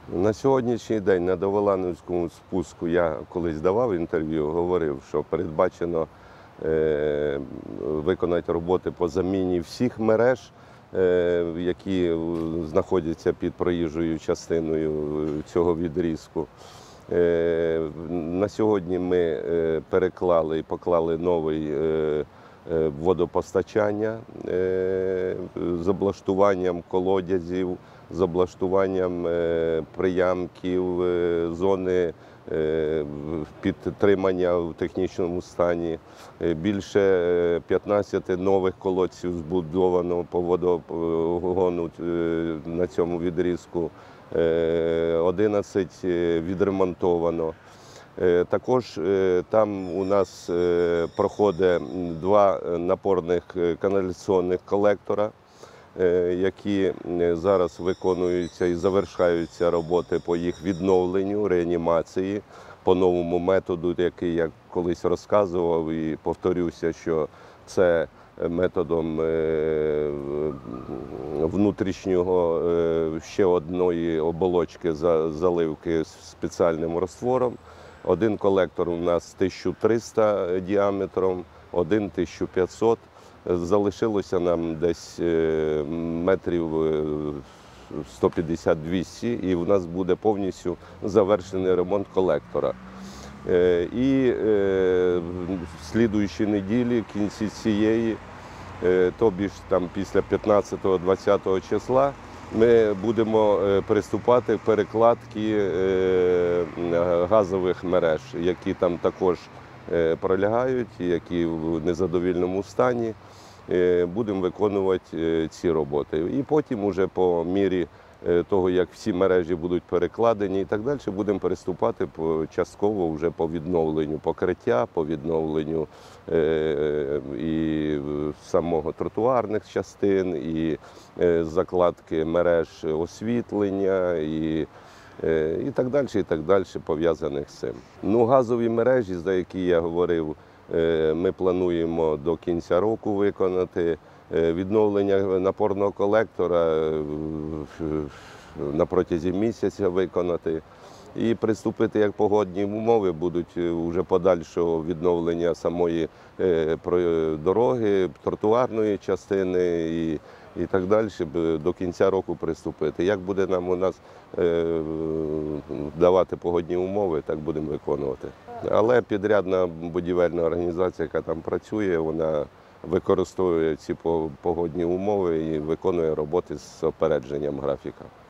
На сьогоднішній день на Доволановському спуску я колись давав інтерв'ю, говорив, що передбачено виконати роботи по заміні всіх мереж, які знаходяться під проїжджою частиною цього відрізку. На сьогодні ми переклали і поклали новий водопостачання з облаштуванням колодязів, з облаштуванням приямків, зони підтримання в технічному стані. Більше 15 нових колодців збудовано по водогону на цьому відрізку, 11 відремонтовано. Також там у нас проходить 2 напорних каналізаційних колектора, які зараз виконуються і завершаються роботи по їх відновленню, реанімації, по новому методу, який я колись розказував і повторюся, що це методом внутрішнього ще одної оболочки заливки спеціальним розтвором. Один колектор у нас 1300 діаметром, один 1500. Залишилося нам десь метрів 150-200, і в нас буде повністю завершений ремонт колектора. І в слідуючій неділі, в кінці цієї, тобі ж там після 15-20 числа, ми будемо приступати до перекладки газових мереж, які там також пролягають, які в незадовільному стані. Будемо виконувати ці роботи. І потім уже по мірі того, як всі мережі будуть перекладені і так далі, будемо переступати частково вже по відновленню покриття, по відновленню і самого тротуарних частин, і закладки мереж освітлення, і так далі, пов'язаних з цим. Ну, газові мережі, за які я говорив, ми плануємо до кінця року виконати. Відновлення напорного колектора на протязі місяця виконати. І приступити, як погодні умови будуть вже подальшого відновлення самої дороги, тротуарної частини і так далі, до кінця року приступити. Як буде нам у нас давати погодні умови, так будемо виконувати. Але підрядна будівельна організація, яка там працює, вона використовує ці погодні умови і виконує роботи з опередженням графіка.